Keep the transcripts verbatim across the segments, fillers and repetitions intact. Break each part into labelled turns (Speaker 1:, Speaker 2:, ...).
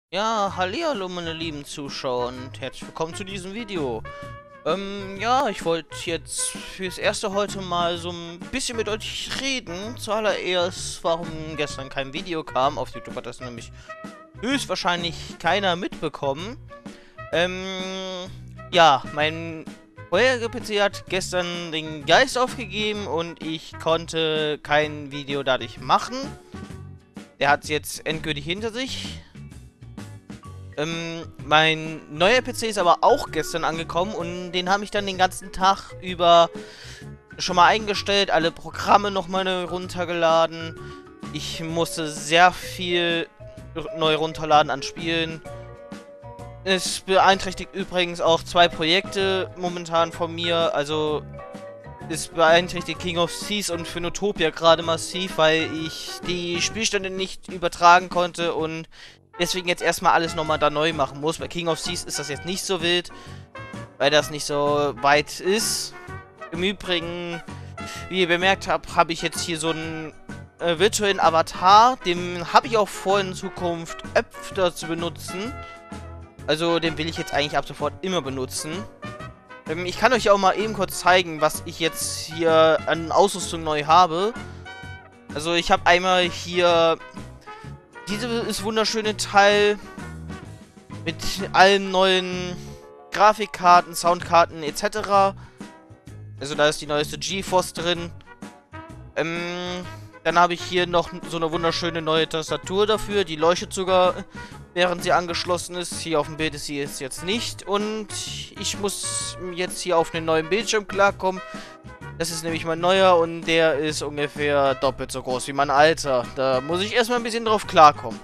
Speaker 1: Ja, hallihallo meine lieben Zuschauer und herzlich willkommen zu diesem Video. Ähm, ja, ich wollte jetzt fürs erste heute mal so ein bisschen mit euch reden. Zuallererst, warum gestern kein Video kam. Auf YouTube hat das nämlich höchstwahrscheinlich keiner mitbekommen. Ähm, ja, mein vorheriger P C hat gestern den Geist aufgegeben und ich konnte kein Video dadurch machen. Der hat es jetzt endgültig hinter sich. Ähm, mein neuer P C ist aber auch gestern angekommen und den habe ich dann den ganzen Tag über schon mal eingestellt, alle Programme nochmal neu runtergeladen. Ich musste sehr viel neu runterladen an Spielen. Es beeinträchtigt übrigens auch zwei Projekte momentan von mir, also es beeinträchtigt King of Thieves und Phoenotopia gerade massiv, weil ich die Spielstände nicht übertragen konnte und deswegen jetzt erstmal alles nochmal da neu machen muss. Bei King of Thieves ist das jetzt nicht so wild, weil das nicht so weit ist. Im Übrigen, wie ihr bemerkt habt, habe ich jetzt hier so einen äh, virtuellen Avatar. Den habe ich auch vor, in Zukunft öfter zu benutzen. Also den will ich jetzt eigentlich ab sofort immer benutzen. Ähm, ich kann euch auch mal eben kurz zeigen, was ich jetzt hier an Ausrüstung neu habe. Also ich habe einmal hier dieses wunderschöne Teil mit allen neuen Grafikkarten, Soundkarten et cetera. Also da ist die neueste GeForce drin. Ähm, dann habe ich hier noch so eine wunderschöne neue Tastatur dafür. Die leuchtet sogar, während sie angeschlossen ist. Hier auf dem Bild ist sie jetzt nicht. Und ich muss jetzt hier auf einen neuen Bildschirm klarkommen. Das ist nämlich mein neuer und der ist ungefähr doppelt so groß wie mein alter. Da muss ich erstmal ein bisschen drauf klarkommen.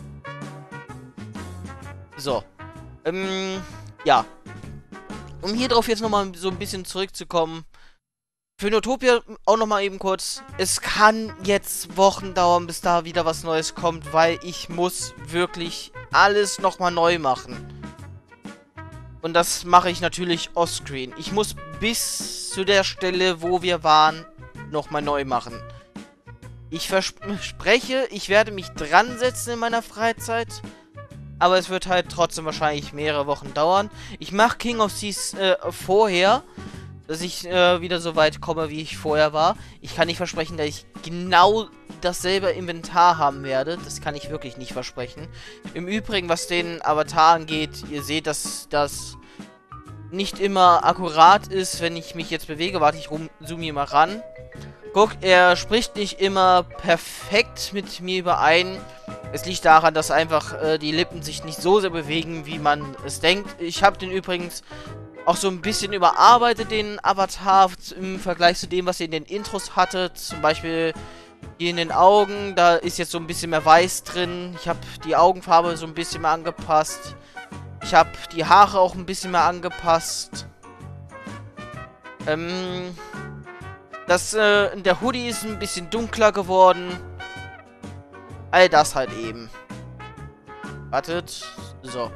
Speaker 1: So. Ähm, ja. Um hier drauf jetzt nochmal so ein bisschen zurückzukommen. Für Phoenotopia auch nochmal eben kurz. Es kann jetzt Wochen dauern, bis da wieder was Neues kommt, weil ich muss wirklich alles nochmal neu machen. Und das mache ich natürlich offscreen. Ich muss bis zu der Stelle, wo wir waren, nochmal neu machen. Ich verspreche, ich werde mich dran setzen in meiner Freizeit. Aber es wird halt trotzdem wahrscheinlich mehrere Wochen dauern. Ich mache King of Thieves äh, vorher, dass ich äh, wieder so weit komme, wie ich vorher war. Ich kann nicht versprechen, dass ich genau dasselbe Inventar haben werde. Das kann ich wirklich nicht versprechen. Im Übrigen, was den Avatar angeht, ihr seht, dass das nicht immer akkurat ist, wenn ich mich jetzt bewege. Warte, ich zoome hier mal ran. Guck, er spricht nicht immer perfekt mit mir überein. Es liegt daran, dass einfach äh, die Lippen sich nicht so sehr bewegen, wie man es denkt. Ich habe den übrigens auch so ein bisschen überarbeitet, den Avatar, im Vergleich zu dem, was ihr in den Intros hattet. Zum Beispiel hier in den Augen, da ist jetzt so ein bisschen mehr Weiß drin. Ich habe die Augenfarbe so ein bisschen mehr angepasst. Ich habe die Haare auch ein bisschen mehr angepasst. Ähm, das, äh, der Hoodie ist ein bisschen dunkler geworden. All das halt eben. Wartet. So.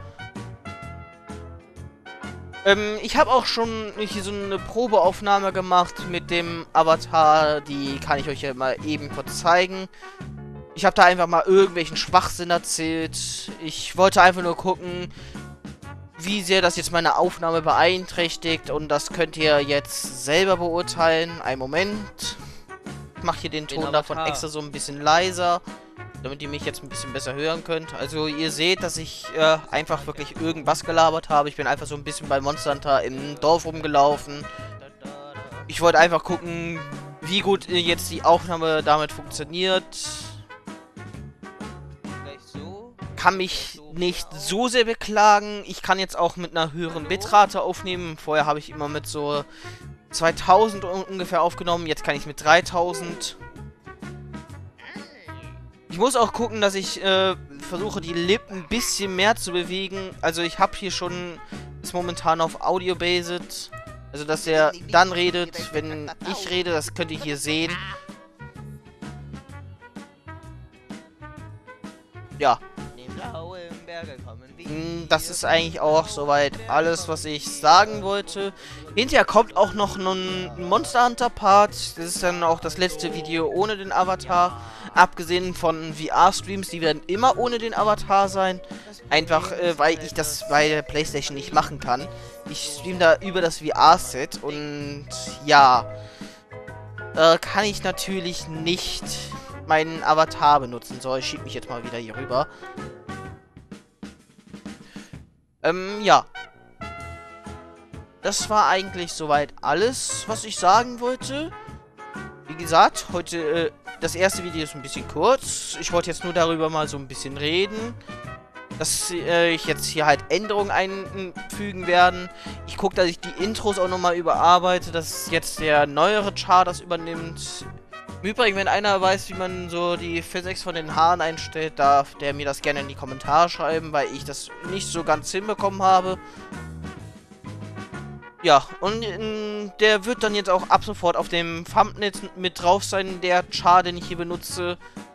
Speaker 1: Ähm, ich habe auch schon hier so eine Probeaufnahme gemacht mit dem Avatar. Die kann ich euch ja mal eben kurz zeigen. Ich habe da einfach mal irgendwelchen Schwachsinn erzählt. Ich wollte einfach nur gucken, wie sehr das jetzt meine Aufnahme beeinträchtigt. Und das könnt ihr jetzt selber beurteilen. Einen Moment. Ich mache hier den Ton davon extra so ein bisschen leiser, damit ihr mich jetzt ein bisschen besser hören könnt. Also ihr seht, dass ich äh, einfach wirklich irgendwas gelabert habe. Ich bin einfach so ein bisschen bei Monster Hunter im Dorf rumgelaufen. Ich wollte einfach gucken, wie gut jetzt die Aufnahme damit funktioniert. Kann mich nicht so sehr beklagen. Ich kann jetzt auch mit einer höheren Bitrate aufnehmen. Vorher habe ich immer mit so zweitausend ungefähr aufgenommen. Jetzt kann ich mit dreitausend. Ich muss auch gucken, dass ich äh, versuche, die Lippen ein bisschen mehr zu bewegen. Also ich habe hier schon das momentan auf Audio-Based. Also dass er dann redet, wenn ich rede. Das könnt ihr hier sehen. Ja. Das ist eigentlich auch soweit alles, was ich sagen wollte. Hinterher kommt auch noch ein Monster Hunter Part. Das ist dann auch das letzte Video ohne den Avatar. Abgesehen von V R-Streams, die werden immer ohne den Avatar sein. Einfach, äh, weil ich das bei der PlayStation nicht machen kann. Ich stream da über das V R-Set und ja, äh, kann ich natürlich nicht meinen Avatar benutzen. So, ich schieb mich jetzt mal wieder hier rüber. Ähm, ja. Das war eigentlich soweit alles, was ich sagen wollte. Wie gesagt, heute, äh, das erste Video ist ein bisschen kurz. Ich wollte jetzt nur darüber mal so ein bisschen reden. Dass äh, ich jetzt hier halt Änderungen einfügen werden. Ich gucke, dass ich die Intros auch nochmal überarbeite, dass jetzt der neuere Char das übernimmt. Im Übrigen, wenn einer weiß, wie man so die Physics von den Haaren einstellt, darf der mir das gerne in die Kommentare schreiben, weil ich das nicht so ganz hinbekommen habe. Ja, und äh, der wird dann jetzt auch ab sofort auf dem Thumbnail mit drauf sein, der Char, den ich hier benutze.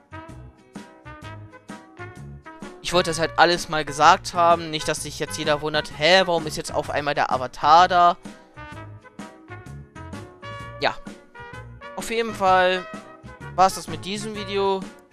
Speaker 1: Ich wollte das halt alles mal gesagt haben. Nicht, dass sich jetzt jeder wundert, hä, warum ist jetzt auf einmal der Avatar da? Ja. Auf jeden Fall war es das mit diesem Video.